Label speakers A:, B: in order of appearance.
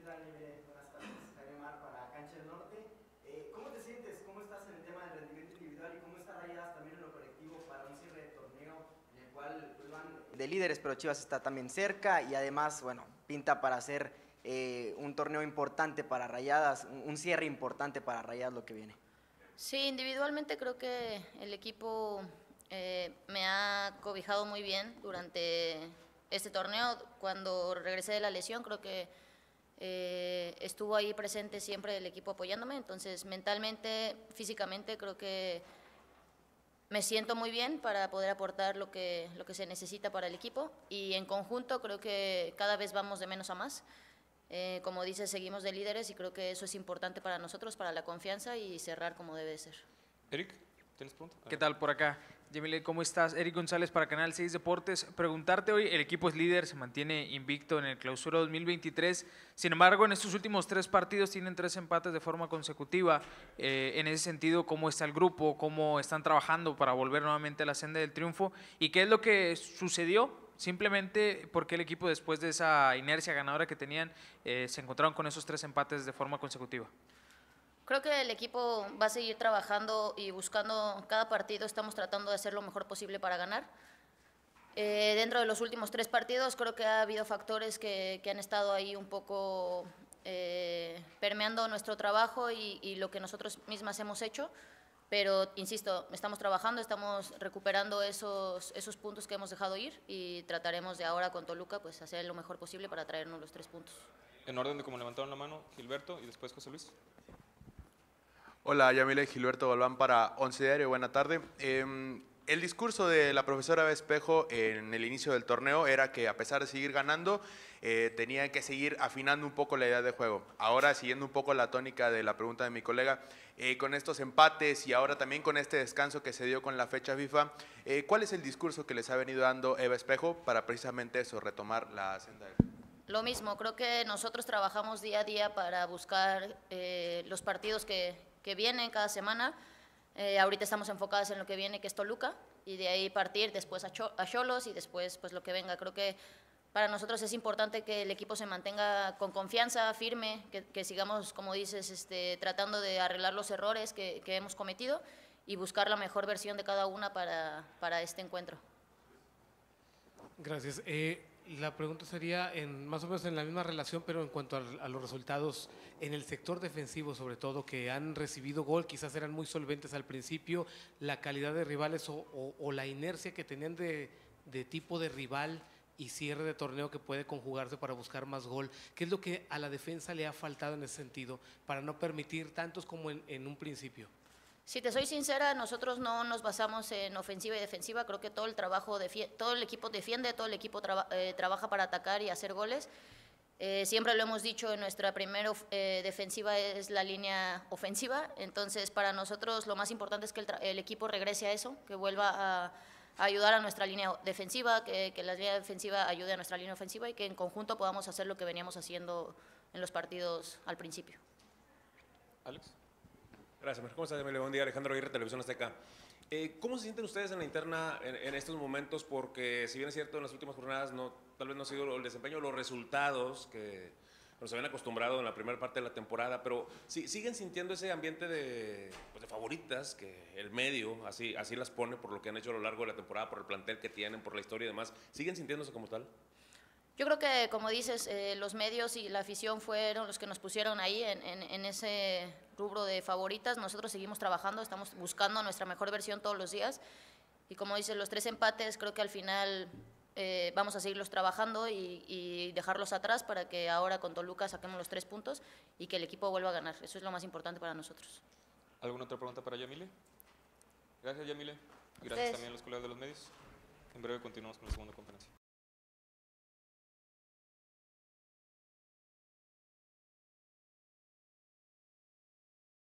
A: tal, Jaime? Buenas tardes, Jaime Mar para Cancha del Norte. ¿Cómo te sientes? ¿Cómo estás en el tema del rendimiento individual y cómo está Rayadas también en lo colectivo para un cierre de torneo en el cual pues, van de líderes, pero Chivas está también cerca y además, bueno, pinta para hacer un torneo importante para Rayadas, un cierre importante para Rayadas lo que viene?
B: Sí, individualmente creo que el equipo me ha cobijado muy bien durante este torneo. Cuando regresé de la lesión, creo que estuvo ahí presente siempre el equipo apoyándome. Entonces, mentalmente, físicamente, creo que me siento muy bien para poder aportar lo que se necesita para el equipo. Y en conjunto, creo que cada vez vamos de menos a más. Como dices, seguimos de líderes y creo que eso es importante para nosotros, para la confianza y cerrar como debe ser.
C: Eric, ¿tienes pregunta?
D: ¿Qué tal por acá? Yamile, ¿cómo estás? Eric González para Canal 6 Deportes. Preguntarte hoy, el equipo es líder, se mantiene invicto en el Clausura 2023. Sin embargo, en estos últimos 3 partidos tienen 3 empates de forma consecutiva. En ese sentido, ¿cómo está el grupo? ¿Cómo están trabajando para volver nuevamente a la senda del triunfo? ¿Y qué es lo que sucedió? Simplemente porque el equipo, después de esa inercia ganadora que tenían, se encontraron con esos 3 empates de forma consecutiva.
B: Creo que el equipo va a seguir trabajando y buscando cada partido, estamos tratando de hacer lo mejor posible para ganar. Dentro de los últimos 3 partidos creo que ha habido factores que han estado ahí un poco permeando nuestro trabajo y lo que nosotros mismas hemos hecho, pero insisto, estamos trabajando, estamos recuperando esos puntos que hemos dejado ir y trataremos de ahora con Toluca pues hacer lo mejor posible para traernos los 3 puntos.
C: En orden de cómo levantaron la mano, Gilberto y después José Luis.
E: Hola, Yamile, Gilberto Galván para Once Diario, buena tarde. El discurso de la profesora Eva Espejo en el inicio del torneo era que a pesar de seguir ganando, tenían que seguir afinando un poco la idea de juego. Ahora, siguiendo un poco la tónica de la pregunta de mi colega, con estos empates y ahora también con este descanso que se dio con la fecha FIFA, ¿cuál es el discurso que les ha venido dando Eva Espejo para precisamente eso, retomar la senda del juego?
B: Lo mismo, creo que nosotros trabajamos día a día para buscar los partidos que vienen cada semana. Ahorita estamos enfocadas en lo que viene, que es Toluca, y de ahí partir después a Xolos y después pues lo que venga. Creo que para nosotros es importante que el equipo se mantenga con confianza, firme, que sigamos, como dices, tratando de arreglar los errores que hemos cometido y buscar la mejor versión de cada una para este encuentro.
F: Gracias. La pregunta sería más o menos en la misma relación, pero en cuanto a los resultados en el sector defensivo, sobre todo, que han recibido gol, quizás eran muy solventes al principio, la calidad de rivales o la inercia que tenían de tipo de rival y cierre de torneo que puede conjugarse para buscar más gol. ¿Qué es lo que a la defensa le ha faltado en ese sentido para no permitir tantos como en un principio?
B: Si te soy sincera, nosotros no nos basamos en ofensiva y defensiva, creo que todo el equipo defiende, todo el equipo trabaja para atacar y hacer goles. Siempre lo hemos dicho, nuestra primera defensiva es la línea ofensiva, entonces para nosotros lo más importante es que el equipo regrese a eso, que vuelva a ayudar a nuestra línea defensiva, que la línea defensiva ayude a nuestra línea ofensiva y que en conjunto podamos hacer lo que veníamos haciendo en los partidos al principio.
C: Alex.
G: Gracias, ¿cómo estás? Buen día, Alejandro Aguirre, Televisión Azteca. ¿Cómo se sienten ustedes en la interna en estos momentos? Porque si bien es cierto, en las últimas jornadas tal vez no ha sido el desempeño, los resultados que nos habían acostumbrado en la primera parte de la temporada, pero siguen sintiendo ese ambiente de favoritas, que el medio así las pone por lo que han hecho a lo largo de la temporada, por el plantel que tienen, por la historia y demás. ¿Siguen sintiéndose como tal?
B: Yo creo que, como dices, los medios y la afición fueron los que nos pusieron ahí en ese rubro de favoritas. Nosotros seguimos trabajando, estamos buscando nuestra mejor versión todos los días. Y como dices, los 3 empates, creo que al final vamos a seguirlos trabajando y dejarlos atrás para que ahora con Toluca saquemos los 3 puntos y que el equipo vuelva a ganar. Eso es lo más importante para nosotros.
C: ¿Alguna otra pregunta para Yamile? Gracias, Yamile. Gracias también a los colegas de los medios. En breve continuamos con la segunda conferencia.